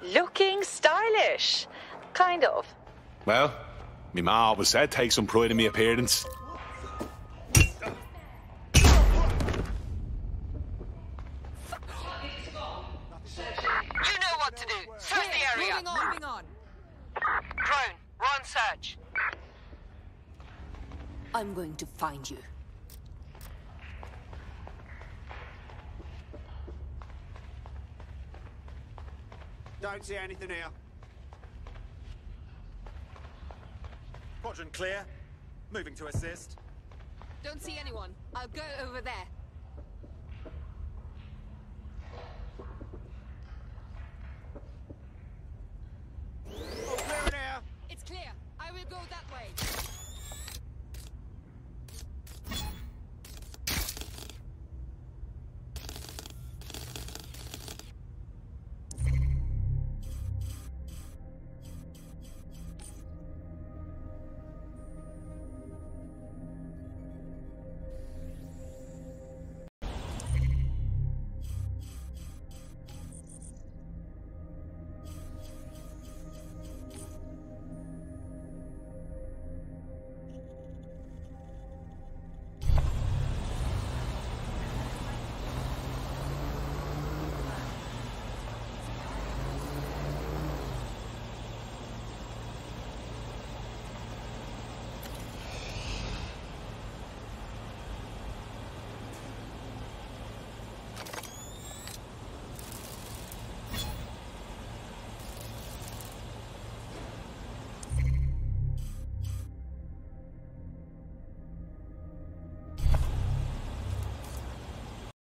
Looking stylish. Kind of. Well, me ma always said take some pride in me appearance. You know what to do. Search the area. Moving on. Drone, we're on search. I'm going to find you. Don't see anything here. Quadrant clear. Moving to assist. Don't see anyone. I'll go over there.